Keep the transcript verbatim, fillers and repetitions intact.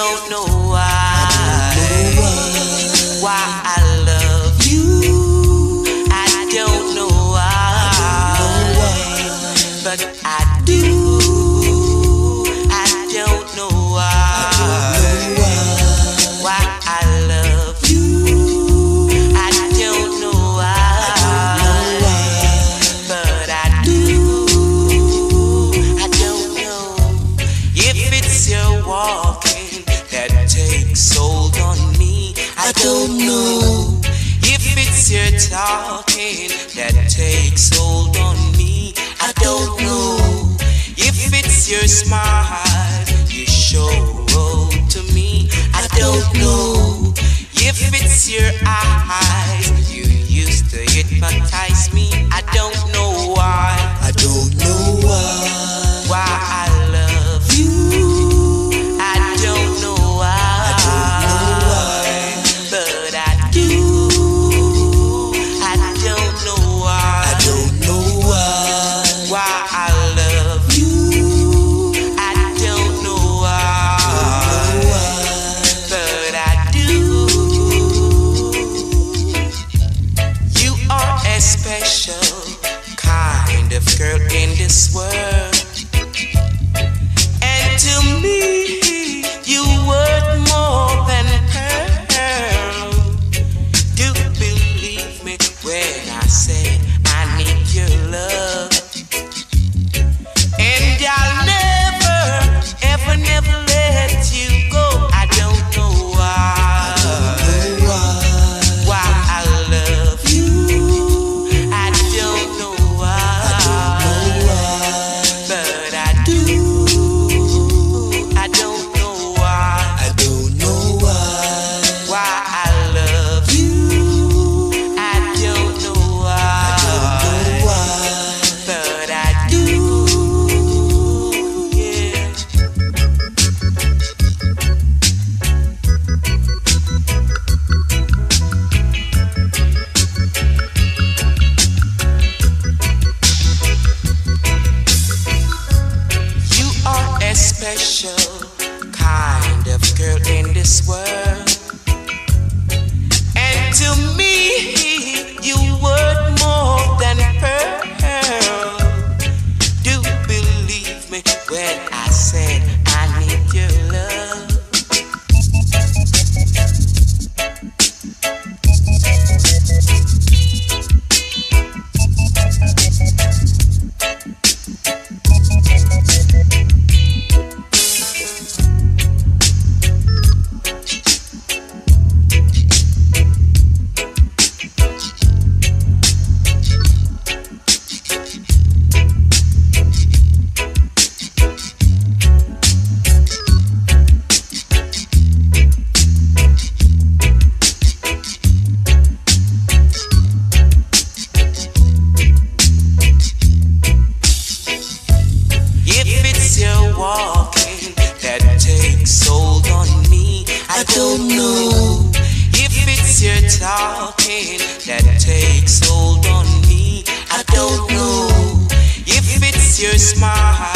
don't know why, why I love you. I don't know why, but I do. I don't know why, why I love you. I don't know why, but I do. I don't know if it's your walking that takes hold on me. I don't know if it's your talking that takes hold on me. I don't know if it's your smile you show to me. I don't know if it's your eyes you used to hypnotize me. I don't know why. I don't know why. Why I love you. I don't know why. I don't know why. But I do. I don't know why. I don't know why. Why I love you. I don't know why. But I do. You are a special kind of girl in this world. And to me, you worth more than pearl. Do believe me when I say I need your love. And I'll never, ever, never let you go. I don't know why. Why I love you. I don't know why. But I do. I don't know why. I don't know why. Why I love you. I don't know why. Why? But I do. Yeah. You are a special kind of girl in this world. And to me, you worth more than pearl. Do believe me when I said I need your love. If it's your walking that takes hold on me, I don't know. If it's your talking that takes hold on me, I don't know. If it's your smile